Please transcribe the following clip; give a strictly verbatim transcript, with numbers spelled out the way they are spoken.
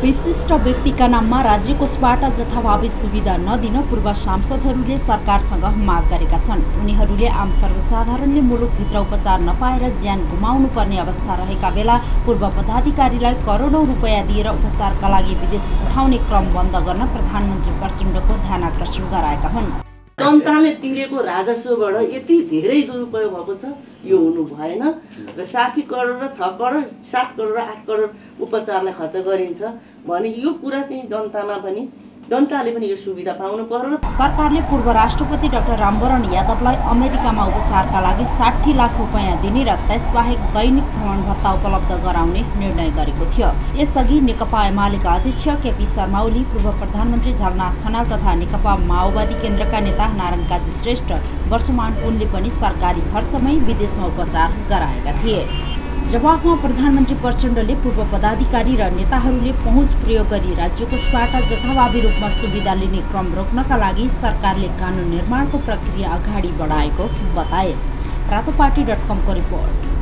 विशिष्ट व्यक्तिका नाममा राज्य कोषबाट जथाभावी सुविधा नदिन पूर्व सांसदहरूले सरकारसँग माग गरेका छन्। उनीहरूले आम सर्वसाधारणले मुलुकभित्र उपचार नपाएर ज्यान गुमाउनु पर्ने अवस्था रहेका बेला पूर्व पदाधिकारीलाई करोडौं रुपैयाँ दिएर उपचारका लागि विदेश पठाउने क्रम बन्द गर्न प्रधानमन्त्री प्रचण्डको ध्यानाकर्षण गराएका हुन्। जनताले तिरेको राजस्वबाट यति धेरै दुरुपयोग भएको छ, यो हुनु भएन र साठी करोड र छ करोड सात करोड र आठ करोड उपचारलाई खर्च गरिन्छ भने यो कुरा चाहिँ जनतामा पनि जनताले पनि यो सुविधा पाउनु पर्यो। सरकारले पूर्व राष्ट्रपति डाक्टर रामवरण यादवलाई अमेरिकामा उपचारका लागि साठी लाख रुपैयाँ दिने र त्यसबाहेक दैनिक भ्रमण भत्ता उपलब्ध गराउने निर्णय गरेको थियो। यसअघि नेकपा एमालेका अध्यक्ष केपी शर्मा ओली, पूर्व प्रधानमन्त्री झलनाथ खनाल तथा नेकपा माओवादी केन्द्रका नेता नारायण काजी श्रेष्ठ, वर्षमान पुनले पनि सरकारी खर्चमै विदेशमा उपचार गराएका थिए। जवाफमा प्रधानमन्त्री प्रचण्डले पूर्व पदाधिकारी र नेताहरूले पहुँच प्रयोग गरी राज्य कोषबाट जथाभावी रूपमा सुविधा लिने क्रम रोक्नका लागि सरकारले कानून निर्माणको प्रक्रिया अगाडि बढाएको बताए। रातोपाटी डट कमको रिपोर्ट।